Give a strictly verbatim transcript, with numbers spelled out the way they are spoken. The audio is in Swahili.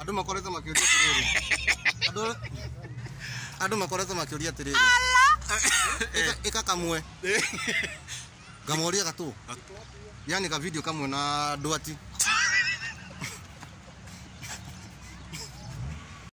Andu makoretwo makiuria tiriri. Andu Andu makoretwo makiuria tiriri. Ika kamwe. Gamoria gatu. Yani ka video kamwe na Duati.